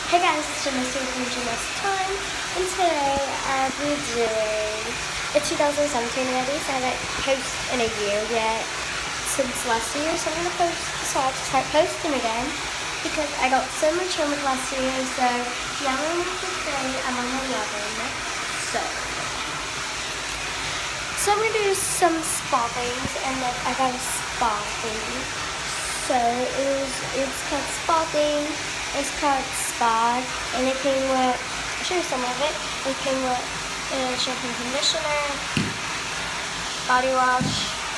Hey guys, it's Jamessa from Jamessa Time, and today I'll be doing the 2017 already, so I haven't posted in a year yet, since last year, so I'm going to post, so I have to start posting again, because I got so much homework last year, so yeah, I'm on the grade, I'm on 11, so I'm going to do some spa things, and then I got a spa thing, so it's called spa thing. It's called Spa, and it came with, I'll show you some of it. It came with shampoo and conditioner, body wash,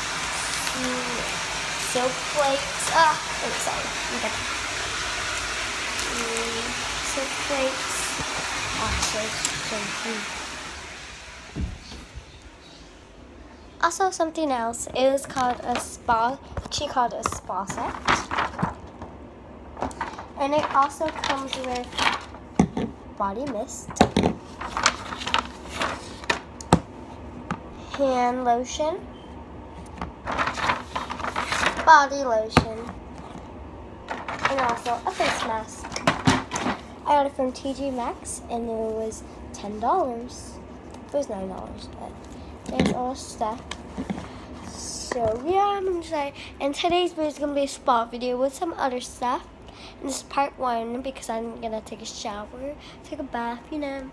soap flakes. Sorry. Okay. Soap flakes. Also something else. It was called a spa. She called it a spa set. And it also comes with body mist, hand lotion, body lotion, and also a face mask. I got it from TJ Maxx, and it was $10. It was $9, but there's all stuff. So yeah, I'm gonna say, and today's video is gonna be a spa video with some other stuff. And this is part 1 because I'm gonna take a shower, take a bath, you know.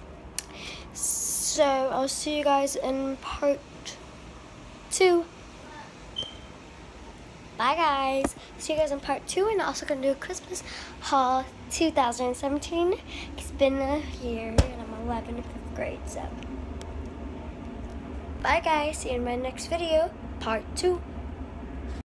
So I'll see you guys in part 2. Bye guys. See you guys in part 2, and also gonna do a Christmas haul 2017. It's been a year and I'm 11 in 5th grade, so bye guys. See you in my next video, part 2.